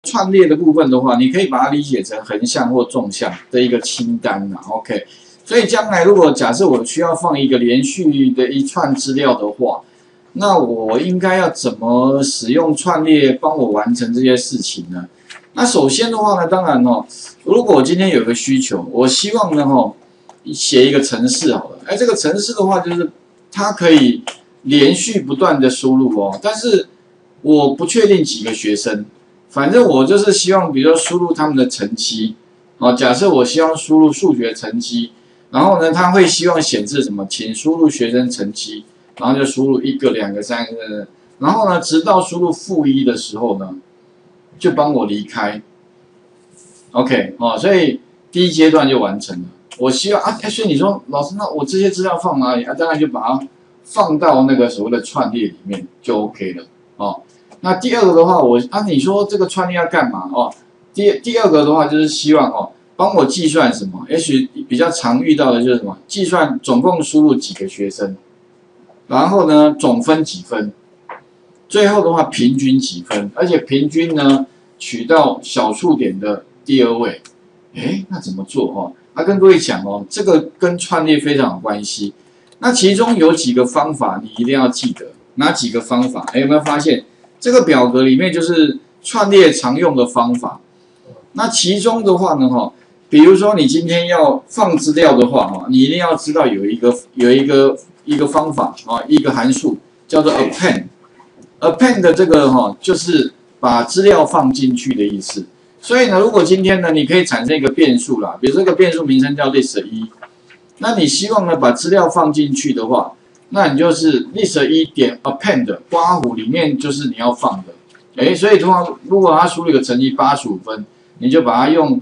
串列的部分的话，你可以把它理解成横向或纵向的一个清单啦。OK， 所以将来如果假设我需要放一个连续的一串资料的话，那我应该要怎么使用串列帮我完成这些事情呢？那首先的话呢，当然哦，如果我今天有个需求，我希望呢写一个程式好了，这个程式的话就是它可以连续不断的输入哦，但是我不确定几个学生，反正我就是希望，比如说输入他们的成绩，假设我希望输入数学成绩，然后呢，他会希望显示什么？请输入学生成绩，然后就输入1个、2个、3个，然后呢，直到输入-1的时候呢，就帮我离开。OK， 所以第一阶段就完成了。我希望所以你说老师，那我这些资料放哪里？当然就把它放到那个所谓的串列里面就 OK 了哦。那第二个的话，你说这个串列要干嘛哦？第二个的话就是希望帮我计算什么？也许比较常遇到的就是什么？计算总共输入几个学生，然后呢总分几分，最后的话平均几分，而且平均呢取到小数点的第2位。那怎么做跟各位讲这个跟串列非常有关系。那其中有几个方法你一定要记得，哪几个方法？有没有发现这个表格里面就是串列常用的方法？那其中的话呢比如说你今天要放资料的话你一定要知道有一个方法一个函数叫做 append。append 的这个就是把资料放进去的意思。所以呢，如果今天呢，你可以产生一个变数啦，比如这个变数名称叫 list1， 那你希望呢把资料放进去的话，那你就是 list1 点 append 括弧里面就是你要放的。所以如果他输入一个成绩85分，你就把它用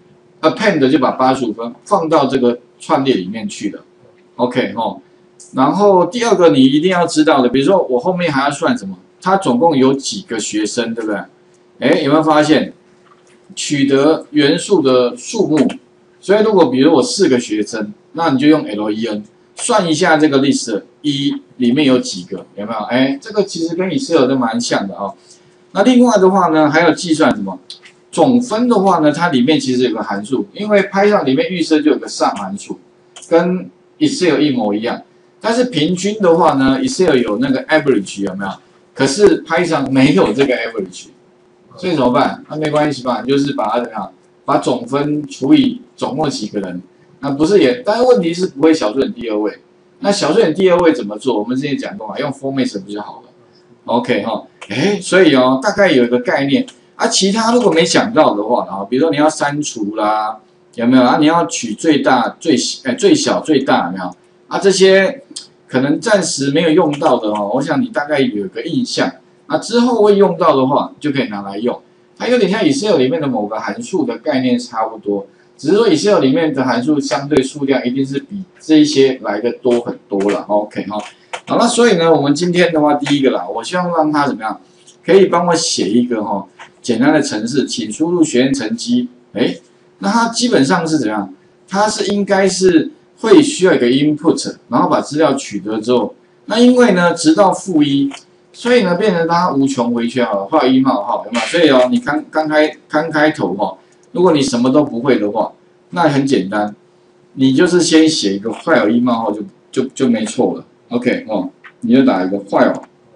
append 就把85分放到这个串列里面去了。OK 然后第二个你一定要知道的，比如说我后面还要算什么？它总共有几个学生，对不对？有没有发现？取得元素的数目，所以如果比如我4个学生，那你就用 len 算一下这个 list 1里面有几个，有没有？这个其实跟 Excel 都蛮像的那另外的话呢，还有计算什么总分的话呢，它里面其实有个函数，因为 Python 里面预设就有个 sum 函数，跟 Excel 一模一样。但是平均的话呢 ，Excel 有那个 average 有没有？可是 Python 没有这个 average。所以怎么办？那没关系吧，就是把它怎么样，把总分除以总共几个人，那不是也？但是问题是不会小数点第2位。那小数点第2位怎么做？我们之前讲过嘛，用 format 不就好了 ？OK 所以大概有一个概念其他如果没想到的话比如说你要删除啦，有没有你要取最大、最小、最大，有没有这些可能暂时没有用到的我想你大概有个印象。之后会用到的话，就可以拿来用。它有点像 Excel 里面的某个函数的概念差不多，只是说 Excel 里面的函数相对数量一定是比这一些来的多很多了。OK 好，那所以呢，我们今天的话，第一个啦，我希望让它怎么样，可以帮我写一个简单的程式，请输入学生成绩。那它基本上是怎样？它是应该是会需要一个 input， 然后把资料取得之后，那因为呢，直到-1。所以呢，变成它无穷回圈画1冒号，有没有？所以你刚开头如果你什么都不会的话，那很简单，你就是先写一个while 1冒号就没错了。OK 你就打一个while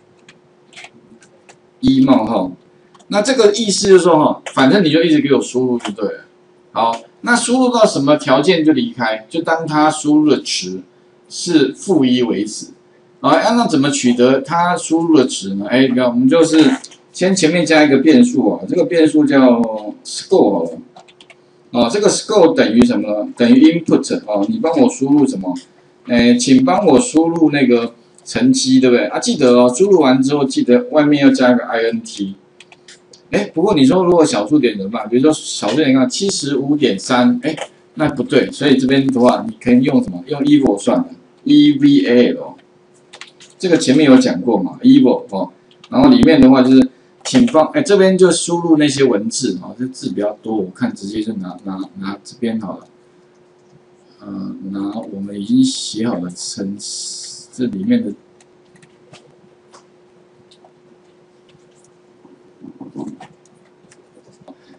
1冒号，那这个意思就是说反正你就一直给我输入就对了。好，那输入到什么条件就离开，就当它输入的值是-1为止。那怎么取得它输入的值呢？我们就是先前面加一个变数这个变数叫 score 好了。这个 score 等于什么？等于 input 你帮我输入什么？请帮我输入那个成绩，对不对？记得输入完之后记得外面要加一个 int。不过你说如果小数点怎么办？比如说小数点看75.3，那不对，所以这边的话你可以用什么？用 eval 算了 ，eval。这个前面有讲过嘛 ，eval 然后里面的话就是请帮这边就输入那些文字这字比较多，我看直接就拿这边好了，拿我们已经写好的程式这里面的。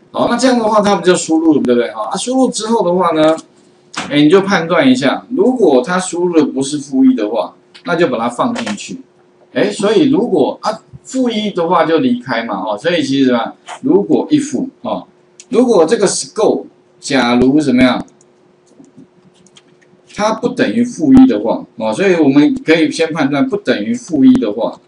好，那这样的话，它不就输入了，对不对？哈，输入之后的话呢，你就判断一下，如果它输入的不是负一的话，那就把它放进去。所以如果负一的话就离开嘛，所以其实啊，如果if如果这个 scope 假如怎么样，它不等于负一的话，所以我们可以先判断不等于负一的话。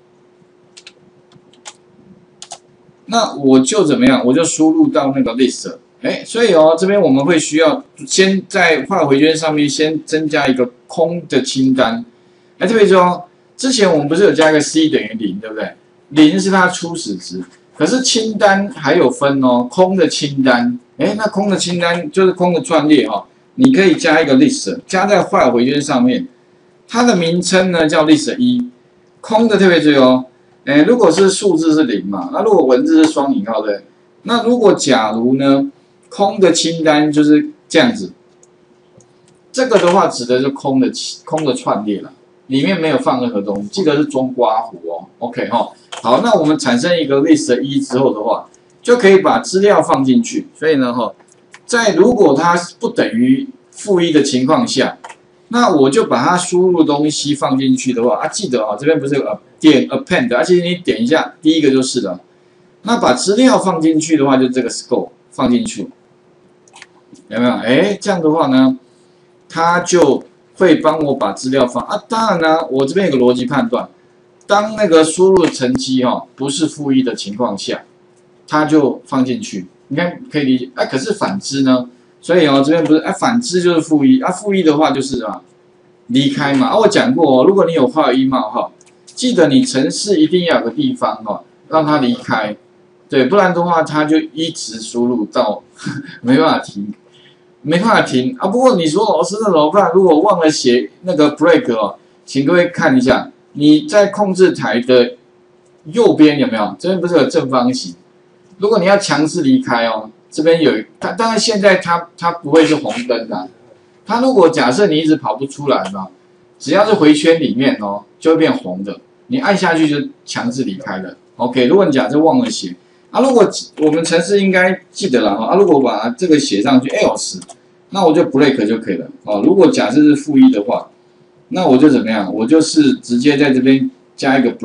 那我就怎么样？我就输入到那个 list， 所以这边我们会需要先在画回圈上面先增加一个空的清单。特别说，之前我们不是有加一个 c 等于0，对不对？0是它初始值，可是清单还有分空的清单，那空的清单就是空的串列你可以加一个 list， 加在画回圈上面，它的名称呢叫 list 1，空的特别注意如果是数字是0嘛，那如果文字是双引号对，那如果假如呢，空的清单就是这样子，这个的话指的是空的串列了，里面没有放任何东西，记得是中括弧，OK 好，那我们产生一个 list 1之后的话，就可以把资料放进去，所以呢在如果它不等于负1的情况下。那我就把它输入东西放进去的话记得这边不是有点 append， 而且你点一下，第一个就是了。那把资料放进去的话，就这个 scope 放进去，有没有？这样的话呢，它就会帮我把资料放当然呢，我这边有个逻辑判断，当那个输入成绩不是负1的情况下，它就放进去。你看可以理解可是反之呢？所以这边不是反之就是负1负1的话就是离开嘛我讲过如果你有画1冒号，记得你程式一定要有个地方让它离开，对，不然的话它就一直输入到没办法停不过你说老师那怎么办？如果忘了写那个 break 请各位看一下，你在控制台的右边有没有？这边不是有正方形？如果你要强制离开这边有它，当然现在它不会是红灯的。它如果假设你一直跑不出来嘛，只要是回圈里面就会变红的，你按下去就强制离开了。OK， 如果你假设忘了写如果我们程式应该记得了如果把这个写上去 else， 那我就 break 就可以了如果假设是负1的话，那我就怎么样？我就是直接在这边加一个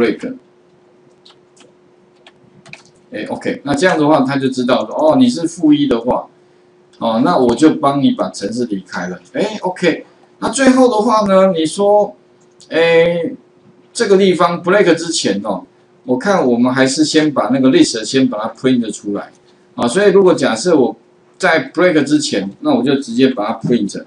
break。OK， 那这样的话，他就知道说，你是负1的话，那我就帮你把程式离开了。OK， 那最后的话呢，你说，这个地方 break 之前我看我们还是先把那个 list 先把它 print 出来所以如果假设我在 break 之前，那我就直接把它 print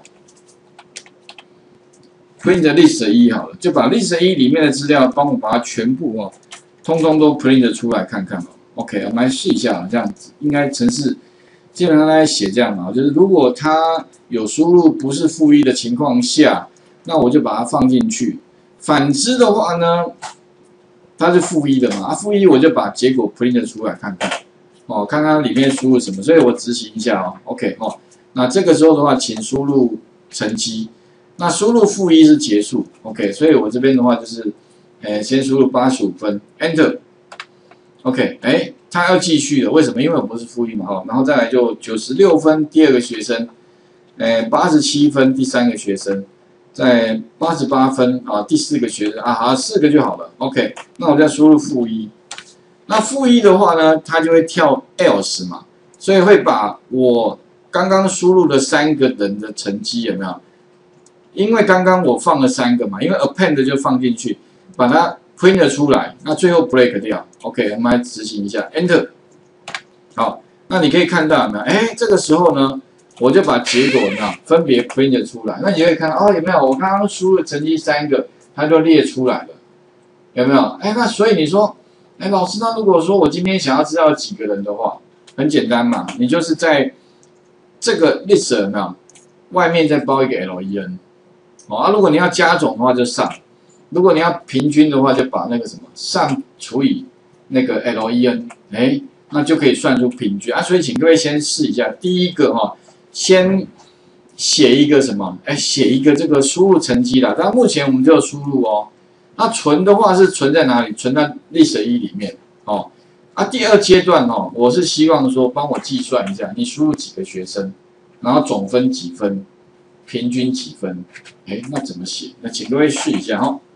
list 1好了，就把 list 1里面的资料帮我把它全部通通都 print 出来看看OK， 我们来试一下这样子应该程式基本上来写这样就是如果它有输入不是负1的情况下，那我就把它放进去。反之的话呢，它是负1的嘛，负1我就把结果 print 出来看看看看里面输入什么，所以我执行一下OK 那这个时候的话，请输入成绩，那输入负1是结束 OK， 所以我这边的话就是先输入85分 Enter。OK， 他要继续的，为什么？因为我不是负1嘛，然后再来就96分，第2个学生，87分，第3个学生，在88分第4个学生好，4个就好了。OK， 那我再输入负1，那负1的话呢，它就会跳 else 嘛，所以会把我刚刚输入的3个人的成绩有没有？因为刚刚我放了3个嘛，因为 append 就放进去，把它print 出来，那最后 break 掉。OK， 我们来执行一下 Enter。好，那你可以看到有没有？这个时候呢，我就把结果分别 print 出来。那你可以看到有没有？我刚刚输入成绩3个，它就列出来了，有没有？那所以你说，老师，那如果说我今天想要知道几个人的话，很简单嘛，你就是在这个 list 有没有？外面再包一个 len。如果你要加总的话就上。如果你要平均的话，就把那个什么上除以那个 len， 那就可以算出平均所以请各位先试一下，第一个先写一个什么？写一个这个输入成绩啦。但目前我们就有输入那存的话是存在哪里？存在 list 1里面啊，第二阶段哦，我是希望说帮我计算一下，你输入几个学生，然后总分几分，平均几分，哎，那怎么写？那请各位试一下哦。